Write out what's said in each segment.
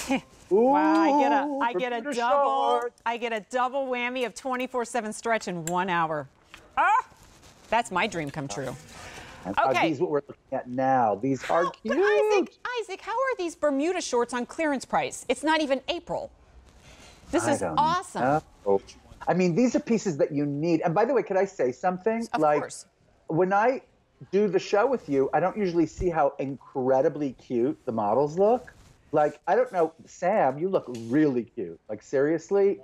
Wow, I get a double whammy of 24/7 stretch in 1 hour. Ah, that's my dream come true. And Okay. Are these what we're looking at now? These are cute. But Isaac, how are these Bermuda shorts on clearance price? It's not even April. This is awesome. I mean, these are pieces that you need. And by the way, could I say something? Of course. When I do the show with you, I don't usually see how incredibly cute the models look. Like, I don't know, Sam, you look really cute. Like, seriously.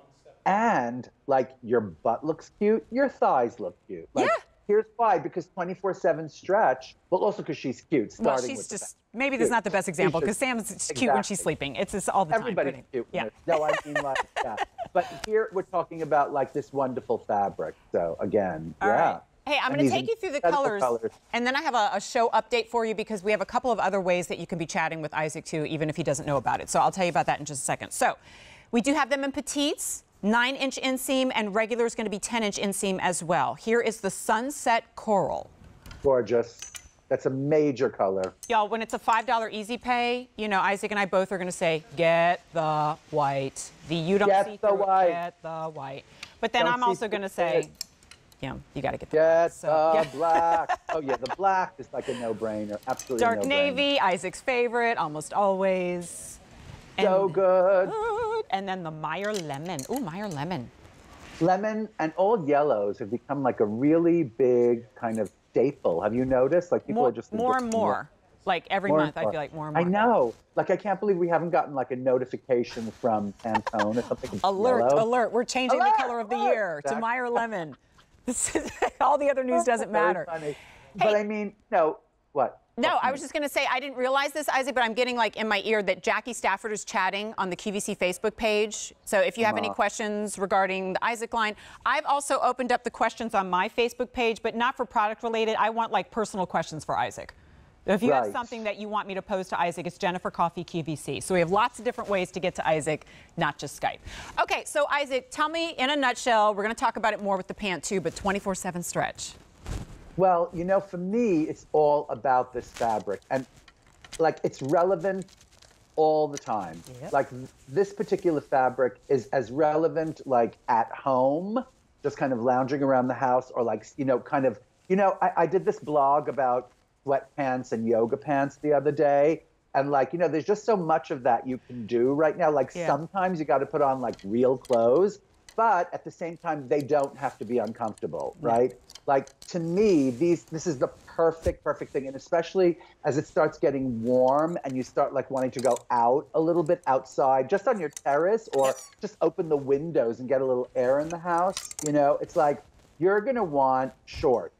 And, like, your butt looks cute. Your thighs look cute. Like, yeah. Here's why, because 24/7 stretch, well, also because she's cute. Well, she's just, maybe this is not the best example, because Sam's cute when she's sleeping. It's just all the time. Everybody's cute. Yeah. No, I mean like that. But here we're talking about like this wonderful fabric. So again, all right. Hey, I'm going to take you through the colors, and then I have a show update for you because we have a couple of other ways that you can be chatting with Isaac too, even if he doesn't know about it. So I'll tell you about that in just a second. So we do have them in petites. 9-inch inseam, and regular is going to be 10-inch inseam as well. Here is the Sunset Coral. Gorgeous. That's a major color. Y'all, when it's a $5 easy pay, you know, Isaac and I both are going to say, get the white. You don't see through it, get the white. But then I'm also going to say, yeah, you got to get the black. Get the black. Oh, yeah, the black is like a no-brainer. Absolutely Dark navy, Isaac's favorite, almost always. So good. And then the Meyer Lemon. Ooh, Meyer Lemon. Lemon and all yellows have become like a really big kind of staple. Have you noticed? Like people are just more and more. Like every month, I feel like more and more. I know. Like I can't believe we haven't gotten like a notification from Pantone or something. Alert! We're changing the color of the year to Meyer Lemon. This is, all the other news doesn't matter. Funny. But I mean, no. What? No, I was just going to say, I didn't realize this, Isaac, but I'm getting like in my ear that Jackie Stafford is chatting on the QVC Facebook page. So if you have any questions regarding the Isaac line, I've also opened up the questions on my Facebook page, but not for product related. I want like personal questions for Isaac. If you have something that you want me to pose to Isaac, it's Jennifer Coffee QVC. So we have lots of different ways to get to Isaac, not just Skype. Okay, so Isaac, tell me in a nutshell, we're going to talk about it more with the pant too, but 24/7 stretch. Well, you know, for me, it's all about this fabric. And, like, it's relevant all the time. Yep. Like, this particular fabric is as relevant, like, at home, just kind of lounging around the house, or, like, you know, kind of, you know, I did this blog about sweatpants and yoga pants the other day. And, like, you know, there's just so much of that you can do right now. Like, sometimes you got to put on, like, real clothes. But at the same time, they don't have to be uncomfortable, right? Like, to me, this is the perfect thing. And especially as it starts getting warm and you start like wanting to go out a little bit outside, just on your terrace, or just open the windows and get a little air in the house. You know, it's like, you're going to want short.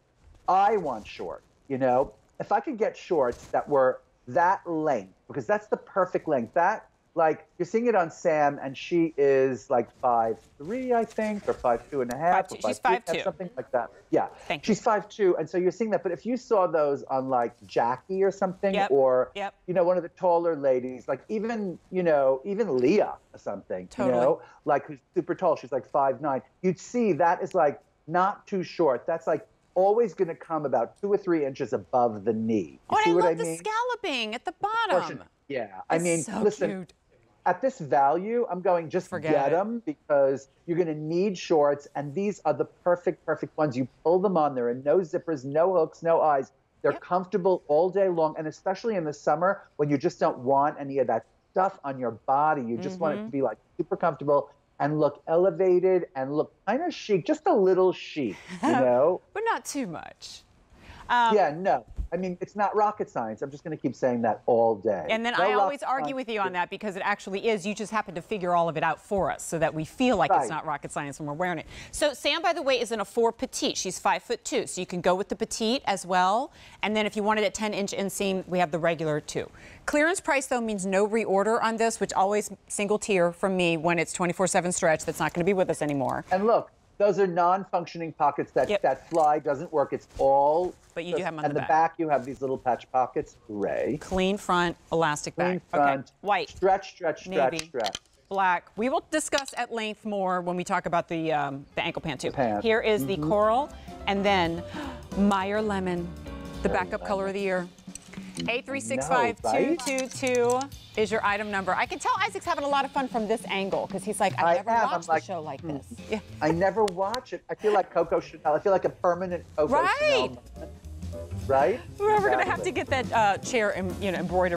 I want short, you know? If I could get shorts that were that length, because that's the perfect length. That, like, you're seeing it on Sam, and she is like 5'3", I think, or 5'2.5". She's 5'2". Something like that. Yeah, she's 5'2", and so you're seeing that. But if you saw those on like Jackie or something, or you know, one of the taller ladies, like even Leah or something, you know, like who's super tall, she's like 5'9". You'd see that is like not too short. That's like always going to come about 2 or 3 inches above the knee. Oh, and I love the scalloping at the bottom. Yeah, I mean, so listen. Cute. At this value, I'm going just get them, because you're going to need shorts, and these are the perfect ones. You pull them on, there are no zippers, no hooks, no eyes. They're comfortable all day long, and especially in the summer when you just don't want any of that stuff on your body. You just want it to be like super comfortable and look elevated and look kind of chic, just a little chic, you know? But not too much. Yeah, no. I mean, it's not rocket science. I'm just going to keep saying that all day. And then I always argue with you on that, because it actually is. You just happen to figure all of it out for us so that we feel like it's not rocket science when we're wearing it. So Sam, by the way, is in a 4 petite. She's 5'2", so you can go with the petite as well. And then if you wanted a 10-inch inseam, we have the regular too. Clearance price, though, means no reorder on this, which always single tier from me when it's 24/7 stretch. That's not going to be with us anymore. And look, those are non-functioning pockets that fly, doesn't work. It's all. But you do have them on the back. And the back, you have these little patch pockets. Hooray. Clean front, elastic back. Front, okay, white. Stretch. Black. We will discuss at length more when we talk about the ankle pant too. Here is the coral, and then Meyer Lemon, the backup color of the year. 8365222 is your item number. I can tell Isaac's having a lot of fun from this angle because he's like, I've never watched a show like this. Yeah. I never watch it. I feel like Coco Chanel. I feel like a permanent Coco Chanel moment. Right? We're going to have to get that chair embroidered.